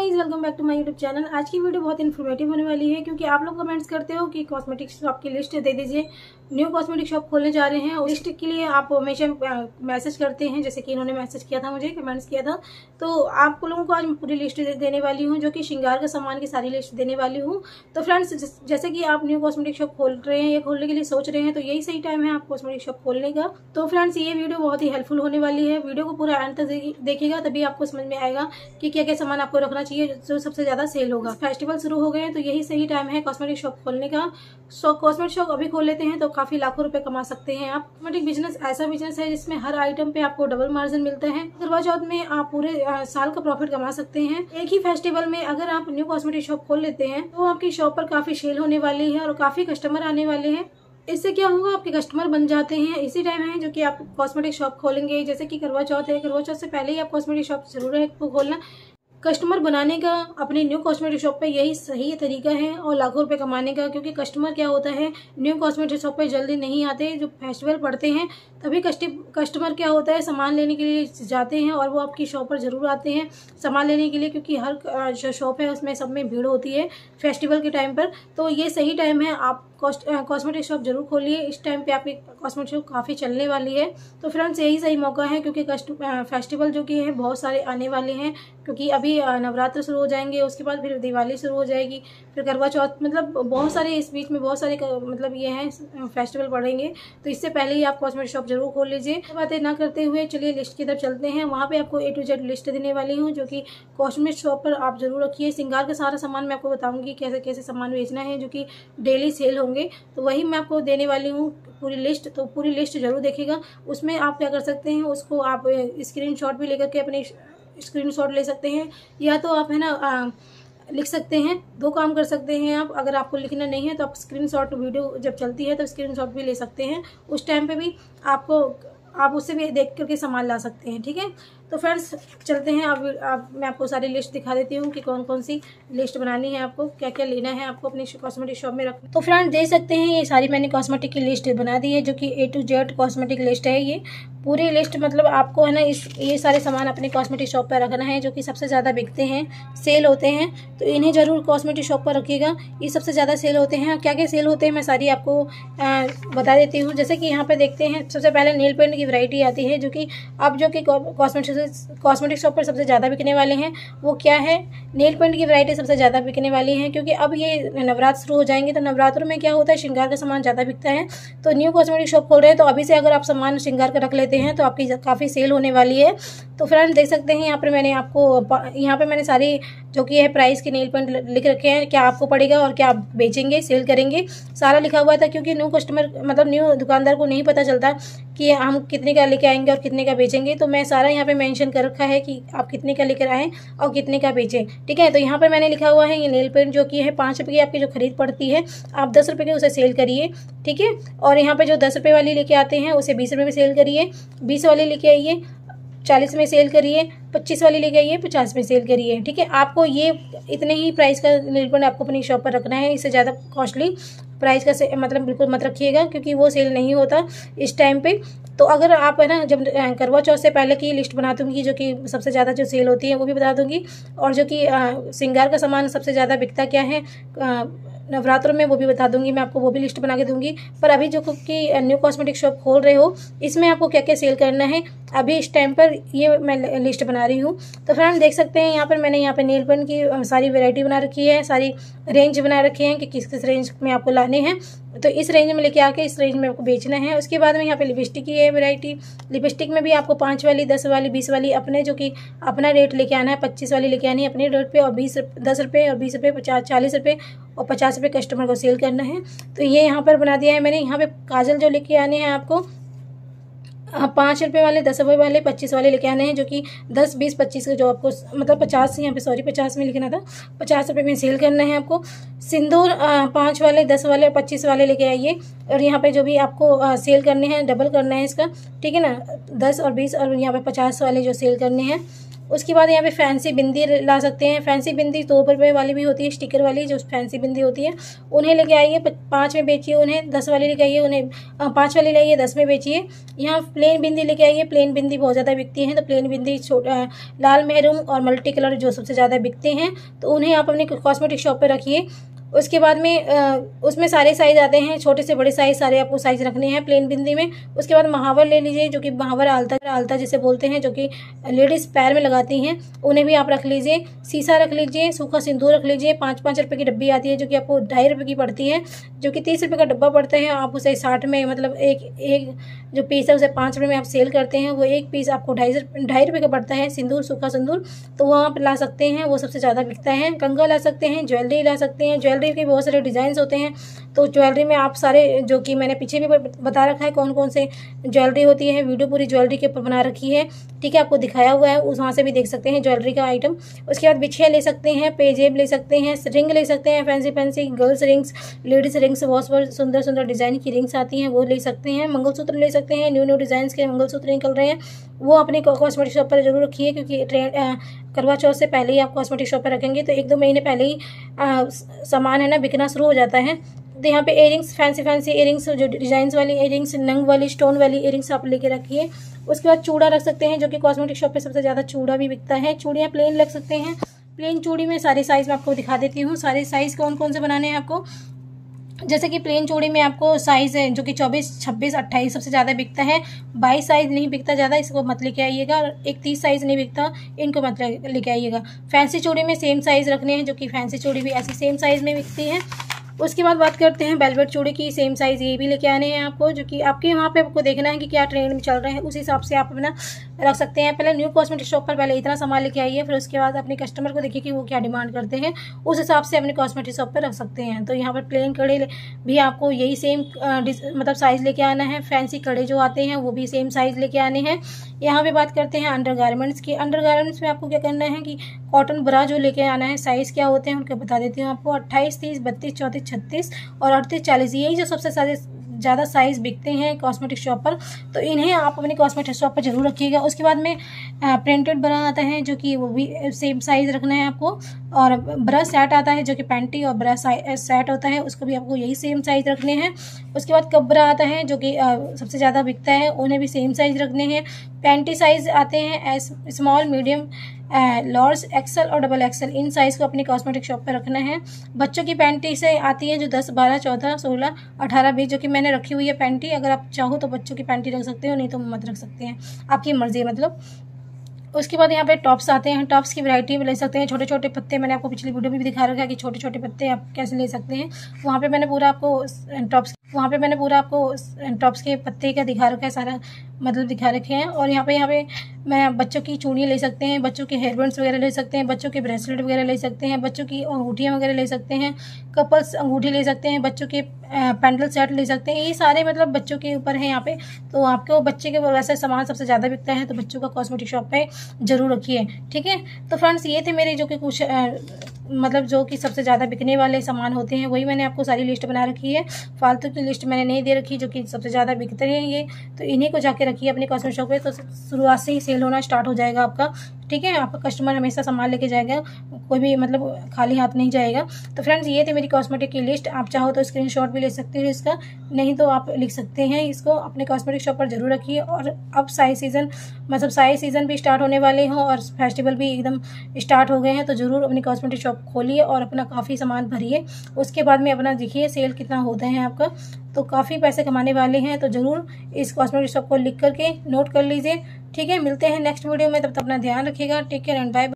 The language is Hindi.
Guys, welcome back to my YouTube channel. आज की वीडियो बहुत इन्फॉर्मेटिव होने वाली है क्योंकि आप लोग कमेंट्स करते हो कि कॉस्मेटिक शॉप की लिस्ट दे दीजिए। न्यू कॉस्मेटिक शॉप खोलने जा रहे हैं, लिस्ट के लिए आप हमेशा मैसेज करते हैं, जैसे कि इन्होंने मैसेज किया था, मुझे कमेंट्स किया था। तो आप लोगों को आज मैं पूरी लिस्ट देने वाली हूँ, जो कि श्रृंगार का सामान की सारी लिस्ट देने वाली हूँ। तो फ्रेंड्स, जैसे कि आप न्यू कॉस्मेटिक शॉप खोल रहे हैं या खोलने के लिए सोच रहे हैं, तो यही सही टाइम है आप कॉस्मेटिक शॉप खोलने का। तो फ्रेंड्स, ये वीडियो बहुत ही हेल्पफुल होने वाली है। वीडियो को पूरा एंड तक देखिएगा, तभी आपको समझ में आएगा कि क्या क्या सामान आपको रखना चाहिए जो सबसे ज्यादा सेल होगा। फेस्टिवल शुरू हो गए हैं, तो यही सही टाइम है कॉस्मेटिक शॉप खोलने का। कॉस्मेटिक शॉप अभी खोल लेते हैं तो काफी लाखों रुपए कमा सकते हैं आप। कॉस्मेटिक बिजनेस ऐसा बिजनेस है जिसमें हर आइटम पे आपको डबल मार्जिन मिलता है। करवा चौथ में आप पूरे साल का प्रॉफिट कमा सकते हैं। एक ही फेस्टिवल में अगर आप न्यू कॉस्मेटिक शॉप खोल लेते हैं तो आपकी शॉप पर काफी सेल होने वाली है और काफी कस्टमर आने वाले हैं। इससे क्या होगा, आपके कस्टमर बन जाते हैं। इसी टाइम है जो कि आप कॉस्मेटिक शॉप खोलेंगे, जैसे कि करवा चौथ है। करवा चौथ से पहले ही आप कॉस्मेटिक शॉप जरूर है खोलना। कस्टमर बनाने का अपने न्यू कॉस्मेटिक शॉप पे यही सही तरीका है और लाखों रुपए कमाने का। क्योंकि कस्टमर क्या होता है, न्यू कॉस्मेटिक शॉप पे जल्दी नहीं आते। जो फेस्टिवल पड़ते हैं तभी कस्टमर क्या होता है, सामान लेने के लिए जाते हैं और वो आपकी शॉप पर जरूर आते हैं सामान लेने के लिए। क्योंकि हर जो शॉप है उसमें सब में भीड़ होती है फेस्टिवल के टाइम पर। तो ये सही टाइम है, आप कॉस्मेटिक शॉप जरूर खोलिए। इस टाइम पे आपकी कॉस्मेटिक शॉप काफ़ी चलने वाली है। तो फ्रेंड्स, यही सही मौका है क्योंकि फेस्टिवल जो कि है बहुत सारे आने वाले हैं। क्योंकि अभी नवरात्र शुरू हो जाएंगे, उसके बाद फिर दिवाली शुरू हो जाएगी, फिर करवा चौथ, मतलब बहुत सारे इस बीच में बहुत सारे मतलब ये हैं फेस्टिवल पड़ेंगे। तो इससे पहले ही आप कॉस्मेटिक शॉप जरूर खोल लीजिए। बातें ना करते हुए चलिए लिस्ट की तरफ चलते हैं। वहाँ पे आपको A to Z लिस्ट देने वाली हूँ, जो कि कॉस्मेटिक शॉप पर आप जरूर रखिए। श्रृंगार का सारा सामान मैं आपको बताऊंगी कैसे कैसे सामान बेचना है जो कि डेली सेल होंगे। तो वही मैं आपको देने वाली हूँ पूरी लिस्ट। तो पूरी लिस्ट जरूर देखिएगा। उसमें आप क्या कर सकते हैं, उसको आप स्क्रीनशॉट भी लेकर के अपने स्क्रीनशॉट ले सकते हैं, या तो आप है ना लिख सकते हैं। दो काम कर सकते हैं आप। अगर आपको लिखना नहीं है तो आप स्क्रीनशॉट, वीडियो जब चलती है तो स्क्रीनशॉट भी ले सकते हैं। उस टाइम पे भी आप उससे भी देख करके सामान ला सकते हैं। ठीक है, तो फ्रेंड्स चलते हैं। अब मैं आपको सारी लिस्ट दिखा देती हूँ कि कौन कौन सी लिस्ट बनानी है, आपको क्या क्या लेना है आपको अपनी कॉस्मेटिक शॉप में रखना। तो फ्रेंड्स देख सकते हैं, ये सारी मैंने कॉस्मेटिक की लिस्ट बना दी है, जो कि A to Z cosmetic list है। ये पूरी लिस्ट मतलब आपको है ना ये सारे सामान अपने कॉस्मेटिक शॉप पर रखना है, जो कि सबसे ज़्यादा बिकते हैं, सेल होते हैं। तो इन्हें जरूर कॉस्मेटिक शॉप पर रखिएगा। ये सबसे ज़्यादा सेल होते हैं। क्या क्या सेल होते हैं मैं सारी आपको बता देती हूँ। जैसे कि यहाँ पे देखते हैं, सबसे पहले नेल पेंट की वैरायटी आती है, जो कि अब जो कि कॉस्मेटिक शॉप पर सबसे ज़्यादा बिकने वाले हैं। वो क्या है, नेल पेंट की वैरायटी सबसे ज़्यादा बिकने वाली है। क्योंकि अब ये नवरात्र शुरू हो जाएंगे, तो नवरात्रों में क्या होता है, श्रृंगार का सामान ज़्यादा बिकता है। तो न्यू कॉस्मेटिक शॉप खोल रहे हैं तो अभी से अगर आप सामान श्रृंगार का रख लेते हैं तो आपकी काफ़ी सेल होने वाली है। तो फ्रेंड्स देख सकते हैं, यहाँ पर मैंने आपको यहाँ पे मैंने सारी जो कि है प्राइस के नेल पेंट लिख रखे हैं, क्या आपको पड़ेगा और क्या आप बेचेंगे, सेल करेंगे, सारा लिखा हुआ था। क्योंकि न्यू कस्टमर मतलब न्यू दुकानदार को नहीं पता चलता कि हम कितने का लेके आएंगे और कितने का बेचेंगे। तो मैं सारा यहाँ पे मेंशन कर रखा है कि आप कितने का लेकर आएँ और कितने का बेचें। ठीक है, तो यहाँ पर मैंने लिखा हुआ है, ये नेल पेंट जो कि है 5 रुपये की आपकी जो खरीद पड़ती है, आप 10 रुपये के उसे सेल करिए। ठीक है, और यहाँ पे जो 10 रुपये वाली लेके आते हैं उसे 20 रुपये में सेल करिए, 20 वाली लेके आइए 40 में सेल करिए, 25 वाली लेके आइए 50 में सेल करिए। ठीक है, आपको ये इतने ही प्राइस का नेल पेंट आपको अपनी शॉप पर रखना है। इससे ज़्यादा कॉस्टली प्राइस का मतलब बिल्कुल मत रखिएगा, क्योंकि वो सेल नहीं होता इस टाइम पे। तो अगर आप है ना, जब करवा चौथ से पहले की लिस्ट बना दूंगी, जो कि सबसे ज़्यादा जो सेल होती है वो भी बता दूंगी, और जो कि श्रृंगार का सामान सबसे ज़्यादा बिकता क्या है नवरात्रों में, वो भी बता दूंगी मैं आपको, वो भी लिस्ट बना के दूंगी। पर अभी जो कि न्यू कॉस्मेटिक शॉप खोल रहे हो, इसमें आपको क्या क्या सेल करना है अभी इस टाइम पर, ये मैं लिस्ट बना रही हूँ। तो फ्रेंड देख सकते हैं, यहाँ पर मैंने यहाँ पे नेल पेंट की सारी वैरायटी बना रखी है, सारी रेंज बना रखे हैं कि किस किस रेंज में आपको लाने हैं। तो इस रेंज में लेके आके इस रेंज में आपको बेचना है। उसके बाद में यहाँ पे लिपस्टिक की है वैरायटी। लिपस्टिक में भी आपको 5 वाली, 10 वाली, 20 वाली अपने जो कि अपना रेट लेके आना है। 25 वाली लेके आनी है अपने रेट पे, और 10 रुपये और 20 रुपये, 40 रुपये और 50 रुपये कस्टमर को सेल करना है। तो ये यहाँ पर बना दिया है मैंने। यहाँ पे काजल जो लेके आने हैं आपको 5 रुपये वाले, 10 रुपये वाले, 25 वाले लेके आने हैं, जो कि 10, 20, 25 के जो आपको मतलब 50 यहाँ पे 50 में लिखना था, 50 रुपये में सेल करना है आपको। सिंदूर 5 वाले, 10 वाले और 25 वाले लेके आइए। और यहाँ पे जो भी आपको सेल करने हैं, डबल करना है इसका। ठीक है ना, 10 और 20 और यहाँ पे 50 वाले जो सेल करने हैं। उसके बाद यहाँ पे फैंसी बिंदी ला सकते हैं। फैंसी बिंदी 2 रुपये वाली भी होती है, स्टिकर वाली जो फैंसी बिंदी होती है, उन्हें लेके आइए, 5 में बेचिए उन्हें, 10 वाली लेके आइए उन्हें, 5 वाली लाइए 10 में बेचिए। यहाँ प्लेन बिंदी लेके आइए, प्लेन बिंदी बहुत ज़्यादा बिकती है, तो प्लेन बिंदी लाल मेहरून और मल्टी कलर जो सबसे ज़्यादा बिकते हैं, तो उन्हें आप अपने कॉस्मेटिक शॉप पर रखिए। उसके बाद में उसमें सारे साइज़ आते हैं, छोटे से बड़े साइज़ सारे आपको साइज़ रखने हैं प्लेन बिंदी में। उसके बाद महावर ले लीजिए, जो कि महावर आलता जिसे बोलते हैं, जो कि लेडीज़ पैर में लगाती हैं, उन्हें भी आप रख लीजिए। शीशा रख लीजिए, सूखा सिंदूर रख लीजिए। 5-5 रुपये की डब्बी आती है, जो कि आपको 2.5 रुपये की पड़ती है, जो कि 30 रुपये का डब्बा पड़ता है। आप उसे 60 में, मतलब एक जो पीस है उसे 5 रुपये में आप सेल करते हैं, वो एक पीस आपको 2.5 रुपये का पड़ता है, सिंदूर, सूखा सिंदूर, तो वो आप ला सकते हैं, वो सबसे ज़्यादा बिकता है। कंघा ला सकते हैं, ज्वेलरी ला सकते हैं, ज्वेलरी के बहुत सारे डिज़ाइंस होते हैं, तो ज्वेलरी में आप सारे, जो कि मैंने पीछे भी बता रखा है कौन कौन से ज्वेलरी होती है, वीडियो पूरी ज्वेलरी के ऊपर बना रखी है, ठीक है, आपको दिखाया हुआ है, उस वहाँ से भी देख सकते हैं ज्वेलरी का आइटम। उसके बाद बिछिया ले सकते हैं, पेजेब ले सकते हैं, रिंग ले सकते हैं, fancy girls rings, ladies rings, बहुत सुंदर सुंदर डिज़ाइन की रिंग्स आती हैं, वो ले सकते हैं। मंगलसूत्र ले सकते हैं, न्यू डिज़ाइन के मंगलसूत्र निकल रहे हैं, वो अपने कॉस्मेटिक शॉप पर जरूर रखिए, क्योंकि करवा चौथ से पहले ही आप कॉस्मेटिक शॉप पर रखेंगे तो 1-2 महीने पहले ही सामान है ना बिकना शुरू हो जाता है। तो यहाँ पे इयरिंग्स, फैंसी इयरिंग्स, जो डिजाइन्स वाली इयरिंग्स, नंग वाली, स्टोन वाली इयरिंग्स आप लेके रखिए। उसके बाद चूड़ा रख सकते हैं, जो कि कॉस्मेटिक शॉप पे सबसे ज़्यादा चूड़ा भी बिकता है। चूड़ियाँ प्लेन रख सकते हैं, प्लेन चूड़ी में सारे साइज़ मैं आपको दिखा देती हूँ, सारे साइज़ कौन कौन से बनाने हैं आपको। जैसे कि प्लेन चूड़ी में आपको साइज़ है जो कि 24, 26, 28 सबसे ज़्यादा बिकता है। 22 साइज़ नहीं बिकता ज़्यादा, इसको मत लेके आइएगा। और 31 साइज़ नहीं बिकता, इनको मत लेके आइएगा। फैंसी चूड़ी में सेम साइज़ रखने हैं, जो कि फैंसी चूड़ी भी ऐसी सेम साइज़ में बिकती है। उसके बाद बात करते हैं वेलवेट चूड़ी की, सेम साइज़ ये भी लेके आने हैं आपको, जो कि आपके वहाँ पे आपको देखना है कि क्या ट्रेंड में चल रहे हैं, उस हिसाब से आप अपना रख सकते हैं। पहले न्यू कॉस्मेटिक शॉप पर पहले इतना सामान लेके आइए, फिर उसके बाद अपने कस्टमर को देखिए कि वो क्या डिमांड करते हैं, उस हिसाब से अपने कॉस्मेटिक शॉप पर रख सकते हैं। तो यहाँ पर प्लेन कड़े भी आपको यही सेम मतलब साइज़ लेके आना है। फैंसी कड़े जो आते हैं वो भी सेम साइज़ लेके आने हैं। यहाँ पे बात करते हैं अंडरगारमेंट्स की। अंडरगारमेंट्स में आपको क्या करना है कि कॉटन ब्रा जो लेके आना है, साइज़ क्या होते हैं उनके बता देती हूँ आपको। 28, 30, 32, 34, 36 और 38, 40, यही जो सबसे ज़्यादा साइज़ बिकते हैं कॉस्मेटिक शॉप पर, तो इन्हें आप अपनी कॉस्मेटिक शॉप पर जरूर रखिएगा। उसके बाद में प्रिंटेड ब्रा आता है, जो कि वो भी सेम साइज़ रखना है आपको। और ब्रा सेट आता है, जो कि पैंटी और ब्रा सेट होता है, उसको भी आपको यही सेम साइज़ रखने हैं। उसके बाद कप ब्रा आता है, जो कि सबसे ज़्यादा बिकता है, उन्हें भी सेम साइज़ रखने हैं। पैंटी साइज़ आते हैं स्मॉल, मीडियम, लार्ज, एक्सल और डबल एक्सल, इन साइज़ को अपनी कॉस्मेटिक शॉप पर रखना है। बच्चों की पैंटी से आती है जो 10, 12, 14, 16, 18, 20, जो कि मैंने रखी हुई है पैंटी। अगर आप चाहो तो बच्चों की पैंटी रख सकते हो, नहीं तो मत रख सकते हैं, आपकी मर्जी है मतलब। उसके बाद यहाँ पे टॉप्स आते हैं, टॉप्स की वैरायटी भी ले सकते हैं। छोटे छोटे पत्ते मैंने आपको पिछली वीडियो में भी दिखा रखा है कि छोटे छोटे पत्ते आप कैसे ले सकते हैं। वहाँ पे मैंने पूरा आपको टॉप्स के पत्ते का दिखा रखा है, सारा मतलब दिखा रखे हैं। और यहाँ पे मैं बच्चों की चूड़ियाँ ले सकते हैं, बच्चों के हेयरबैंड्स वगैरह ले सकते हैं, बच्चों के ब्रेसलेट वगैरह ले सकते हैं, बच्चों की अंगूठियाँ वगैरह ले सकते हैं, कपल्स अंगूठी ले सकते हैं, बच्चों के पेंडल सेट ले सकते हैं। ये सारे मतलब बच्चों के ऊपर है यहाँ पे। तो आपको बच्चे के वैसे सामान सबसे ज़्यादा बिकता है, तो बच्चों का कॉस्मेटिक शॉप पे जरूर रखिए, ठीक है। तो फ्रेंड्स ये थे मेरे जो कि कुछ मतलब जो कि सबसे ज़्यादा बिकने वाले सामान होते हैं, वही मैंने आपको सारी लिस्ट बना रखी है। फालतू की लिस्ट मैंने नहीं दे रखी, जो कि सबसे ज़्यादा बिकते हैं ये, तो इन्हीं को जाके रखिए अपने कॉस्मेटिक शॉप पे, तो शुरुआत से ही सेल होना स्टार्ट हो जाएगा आपका, ठीक है। आपका कस्टमर हमेशा सामान लेके जाएगा, कोई भी मतलब खाली हाथ नहीं जाएगा। तो फ्रेंड्स ये थी मेरी कॉस्मेटिक की लिस्ट। आप चाहो तो स्क्रीनशॉट भी ले सकते हो इसका, नहीं तो आप लिख सकते हैं। इसको अपने कॉस्मेटिक शॉप पर जरूर रखिए। और अब साई सीज़न भी स्टार्ट होने वाले हों और फेस्टिवल भी एकदम स्टार्ट हो गए हैं, तो ज़रूर अपनी कॉस्मेटिक शॉप खोलिए और अपना काफ़ी सामान भरिए। उसके बाद में अपना देखिए सेल कितना होता है आपका, तो काफ़ी पैसे कमाने वाले हैं। तो ज़रूर इस कॉस्मेटिक शॉप को लिख करके नोट कर लीजिए, ठीक है। मिलते हैं नेक्स्ट वीडियो में, तब तक अपना ध्यान रखिएगा। Take care and bye.